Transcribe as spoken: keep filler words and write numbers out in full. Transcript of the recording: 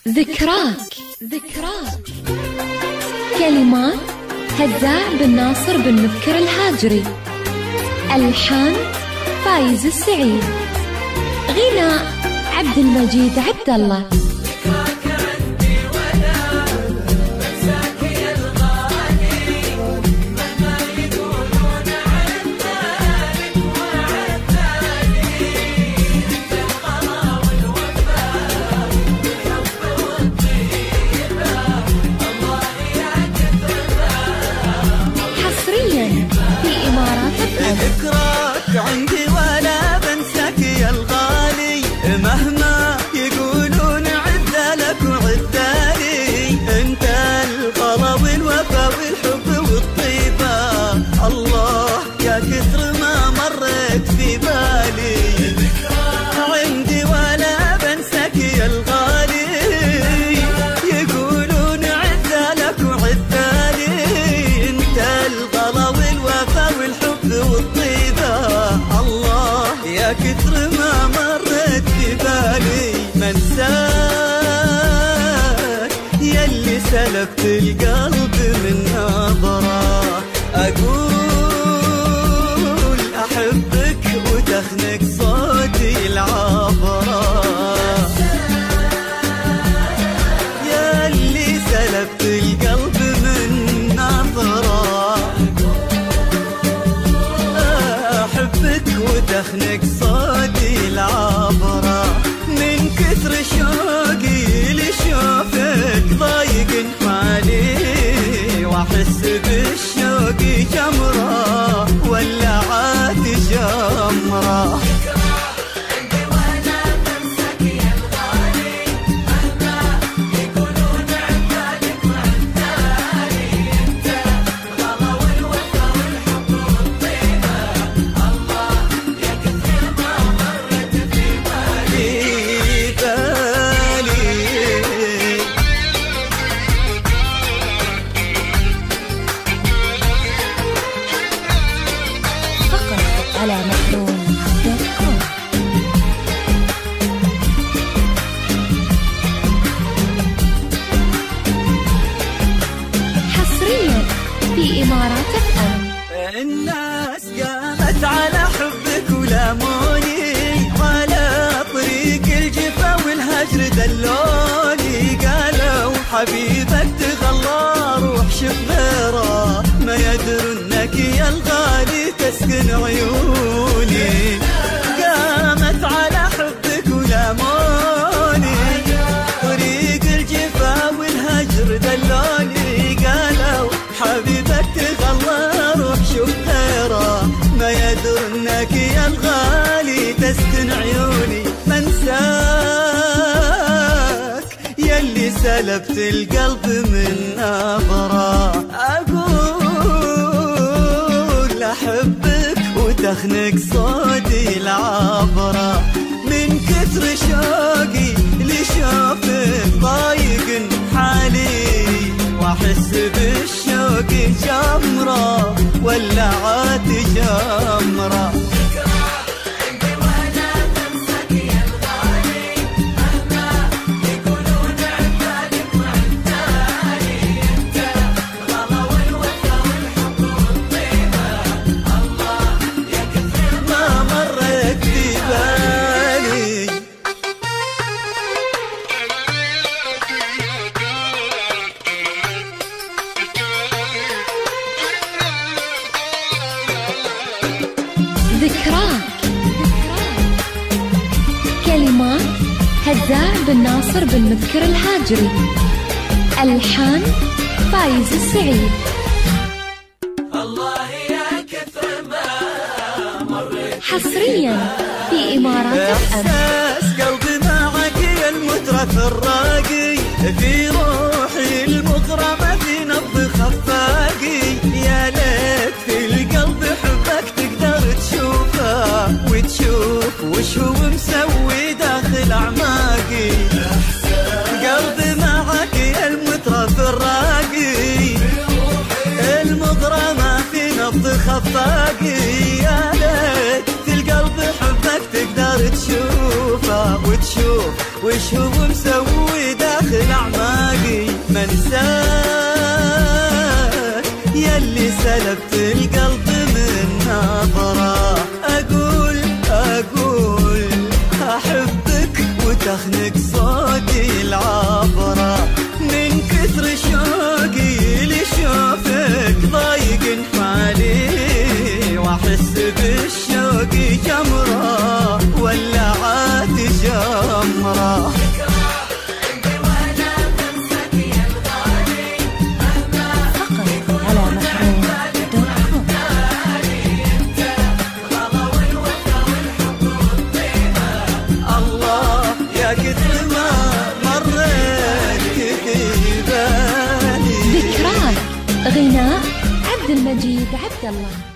ذكراك ذكراك كلمات هزاع بن ناصر بن مذكر الهاجري، ألحان فايز السعيد، غناء عبد المجيد عبد الله. ذكراك عندي ولا بنساك يا الغالي، مهما يقولون عدالك وعدالي، انت الغلا والوفا والحب والطيبة، الله يا كثر ما مرت في بالي. عندي ولا بنساك يا الغالي، يقولون عدالك وعدالي، انت الغلا والوفا والحب والطيبة، الله يا كثر ما مرت في بالي. منساك يلي سلبت القلب من نظرة، أقول أحبك وتخنق صوتي العبرة، يلي سلبت القلب من نظرة، وتخنق صوتي العبرة، من كثر شوقي لشوفك ضايق حالي، واحس بالشوق جمرة ولعات جمرة. حصريا في إمارات أفهم. الناس قامت على حبك ولاموني، على طريق الجفا والهجر دلوني، قالوا حبيبك تغلى روح شوف غيره، ما يدرونك يا الغالي تسكن عيوني. قامت على حبك ولاموني، طريق الجفا والهجر دلوني، قالوا حبيبك تغلى روح شوف غيره، ما يدرونك يا الغالي تسكن عيوني. منساك يلي سلبت القلب من نظرة، أقول أحبك وتخنق صوتي العبرة، من كثر شوقي لشوفك ضايق حالي، واحس بالشوق جمرة ولعات جمرة. ذكراك كلمات هزاع بن ناصر بن مذكر الهاجري، ألحان فايز السعيد. الله يا كثر ما مرت حصريا في إمارات أفهم. إحساس قلبي معك يا المترف الراقي، في روحي المغرمة في نبض خفاقي، يا ليت في القلب حبك تقدر تشوفه وتشوف وش هو مسوي داخل أعماقي. قلبي معك يا المترف الراقي، المغرمة في نبض خفاقي، يا ليت في القلب حبك تقدر تشوفه وتشوف وش هو مسوي داخل مجيد عبد الله.